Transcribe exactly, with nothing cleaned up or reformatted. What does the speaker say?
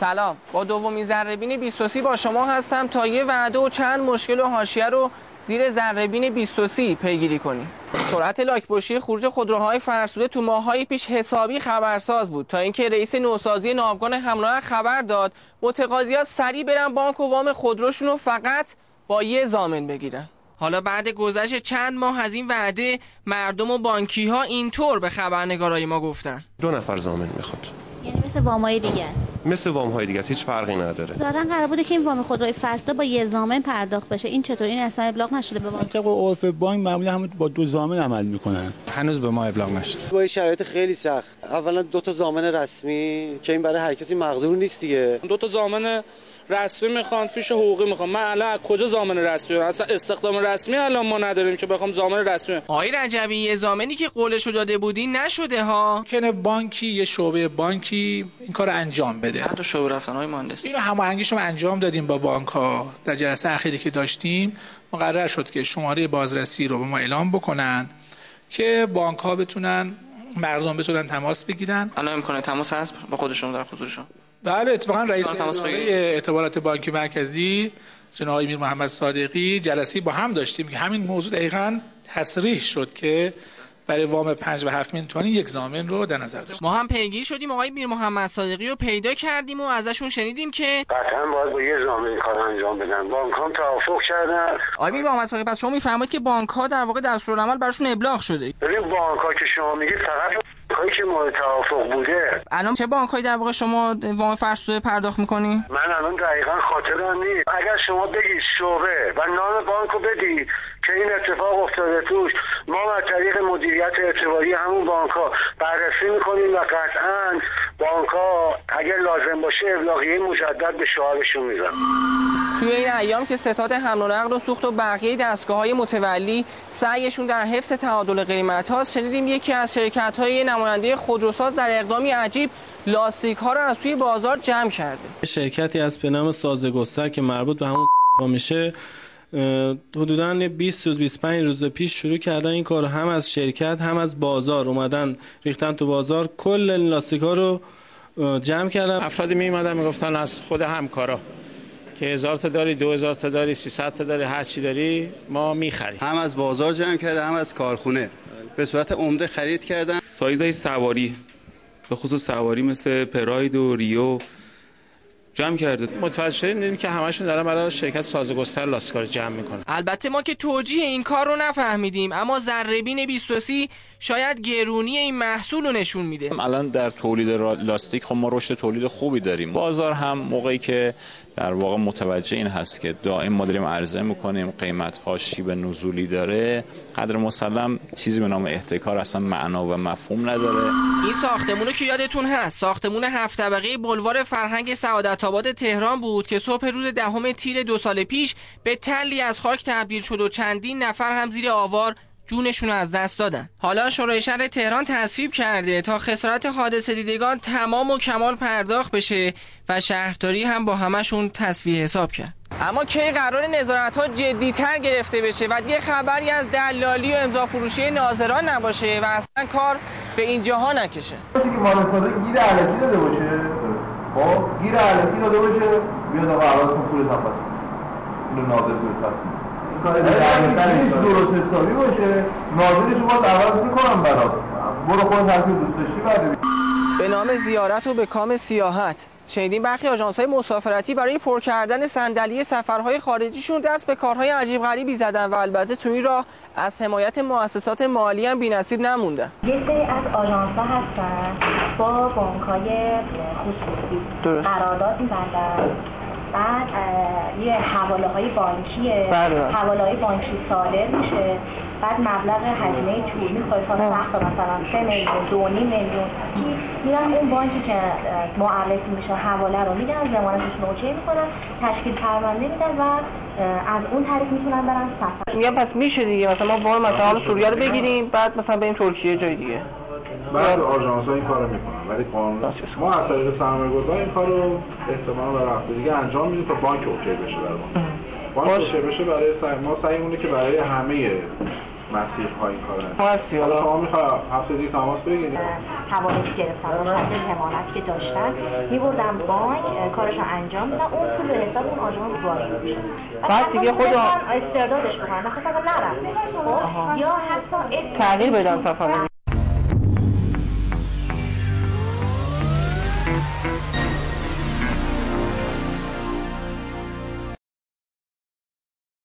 سلام، با دومین ذره‌بین بیست و سی با شما هستم تا یه وعده و چند مشکل و حاشیه رو زیر ذره‌بین بیست و سی پیگیری کنیم. سرعت لاک‌پشتی خروج خودروهای فرسوده تو ماه‌های پیش حسابی خبرساز بود تا اینکه رئیس نوسازی ناوگان همراه خبر داد متقاضی‌ها سریع برن بانک و وام خودروشون رو فقط با یه ضامن بگیرن. حالا بعد گذشت چند ماه از این وعده، مردم و بانکی‌ها اینطور به خبرنگارای ما گفتن دو نفر ضامن میخواد. یعنی مثل وام‌های دیگه مثل وام‌های دیگه هیچ فرقی نداره. ظاهراً قرار بوده که این وام خودروی فرسوده با یه ضامن پرداخت بشه. این چطور؟ این اصلا ابلاغ نشده به بانک؟ طبق عرف بانک معمولا هم با دو ضامن عمل میکنن. هنوز به ما ابلاغ نشده. با این شرایط خیلی سخت. اولا دو تا ضامن رسمی که این برای هر کسی مقدور نیست دیگه. دو تا ضامن رسمی میخوان، فیش حقوقی میخوان. من الان از کجا ضامن رسمی؟ اصلا استخدام رسمی الان ما نداریم که بخوام ضامن رسمی. آقای رجبی، یه ضامنی که قولشو داده بودی نشده ها. ممکنه بانکی، یه شعبه بانکی این کارو انجام بده. حتی شعبه رفتن‌های مهندس. اینو هماهنگیشو انجام دادیم با بانک‌ها. در جلسه اخیری که داشتیم مقرر شد که شماره بازرسی رو به ما اعلام بکنن که بانک‌ها بتونن، مردم بتونن تماس بگیرن. الان امکان تماس هست با خودشون در حضورشون؟ بله، اتفاقا رئیس اعتبارات بانک مرکزی جناب آقای میر محمد صادقی جلسه‌ای با هم داشتیم که همین موضوع دقیقاً تصریح شد که برای وام پنج و هفت میلیون تومانی یک ضامن رو در نظر داشت. ما هم پیگیر شدیم، آقای میر محمد صادقی رو پیدا کردیم و ازشون شنیدیم که قطعاً باید با یه ضامن کار انجام بدن. بانک‌ها توافق کردن. آقای میر محمد صادقی، پس شما میفرمایید که بانک‌ها در واقع دستورالعمل براشون ابلاغ شده. ببین بانک‌ها که شما میگید فقط بانکایی که مورد توافق بوده. الان چه بانکایی در واقع شما وام فرسوده پرداخت می‌کنی؟ من الان دقیقاً خاطرم نیست. اگر شما بگید شعبه و نام بانکو بدید که این اتفاق افتاده توش، ما از طریق مدیریت اعتباری همون بانک‌ها بررسی می‌کنیم و قطعاً بانک‌ها اگر لازم باشه ابلاغیه مجدد به شعارشون می‌ذارن. توی این ایام که ستاد حمل و نقل و سوخت و بقیه دستگاه‌های متولی سعیشون در حفظ تعادل قیمت‌هاست، شنیدیم یکی از شرکت‌های نماینده خودروساز در اقدامی عجیب لاستیک‌ها رو از توی بازار جمع کرده. شرکتی از به نام سازگستر که مربوط به همون میشه حدوداً بیست روز بیست و پنج روز پیش شروع کردن این کارو، هم از شرکت هم از بازار اومدن ریختن تو بازار، کل این لاستیک‌ها رو جمع کردن. افرادی میومدن میگفتن از خود همکارا که هزار تا داری، دو هزار تا داری، سیصد تا داری، هر چی داری ما میخریم. هم از بازار جمع کرده هم از کارخونه به صورت عمده خرید کردن. سایزهای سواری به خصوص سواری مثل پراید و ریو جمع کرده. متوجه شدیم دیدیم که همشون دارن برای شرکت سازگستر لاستیکا رو جمع میکنن. البته ما که توجیه این کار رو نفهمیدیم، اما ذره‌بین بیست و سی شاید گرونی این محصول رو نشون میده. الان در تولید لاستیک خب ما رشد تولید خوبی داریم. بازار هم موقعی که در واقع متوجه این هست که دائم ما داریم عرضه میکنیم، قیمت ها شیب نزولی داره، قدر مسلم چیزی به نام احتکار اصلا معنا و مفهوم نداره. این ساختمون رو که یادتون هست، ساختمون هفت طبقه بلوار فرهنگ سعادت آباد تهران بود که صبح روز دهم تیر دو سال پیش به تلی از خاک تبدیل شد و چندین نفر هم زیر آوار جونشون رو از دست دادن. حالا شورای شهر تهران تصویب کرده تا خسارت حادثه دیدگان تمام و کمال پرداخت بشه و شهرداری هم با همشون تسویه حساب کرد. اما کی قرار نظارت‌ها جدی‌تر گرفته بشه و دیگه خبری از دلالی و امضا فروشی ناظران نباشه و اصلا کار به این جاها نکشه. که مالک‌سازی گیر علکی داده باشه، خب گیر علکی داده باشه، بیاد آقا عوض پول تفاوت. اینو ناظر بفرمایید. کار درست حسابی باشه، ناظرش رو باید عوض میکنم برات. برو خود هر کی دوست داشتی بعد. به نام زیارت و به کام سیاحت، شنیدیم برخی آژانس‌های مسافرتی برای پر کردن صندلی سفرهای خارجیشون دست به کارهای عجیب غریبی زدن و البته توی راه از حمایت مؤسسات مالی هم بی‌نصیب نموندن. یه سری از آژانس‌ها هستن با بانک‌های خصوصی قرارداد می‌بندن، بعد یه حواله های بانکیه، حواله های بانکی صادر میشه، بعد مبلغ هزینه طول میخواد تا سخت مثلا سه میلیون، دو نیم میلیون میرن اون بانکی که معرفی میشه حواله رو میدن، ضمانتشون رو اوکی میکنن، تشکیل پرونده میدن و از اون طریق میتونن برن سفر. میگم پس میشه دیگه، مثلا ما وام مثلا سوریه رو بگیریم بعد مثلا بریم ترکیه جای دیگه. بعد آژانس‌ها این کارو میکنن ولی قانون ما از طریق سرمایه‌گذار این کارو احتمالاً برای وقت دیگه انجام میدیم تا بانک اوکی بشه برای ما. بانک اوکی بشه برای سعی ما سعیمونه که برای همه مسیرهای کار هستی. حالا شما میخوای هفتگی تماس بگیرید؟ حواله‌ای گرفتن شامل ضمانت که داشتن میبردن بانک کارشو انجام میدن، اون پول به حساب اون آژانس واریز میشه. بعد دیگه خود استردادش بکنن مثلا نرم خب یا حتی تغییر بدن سفر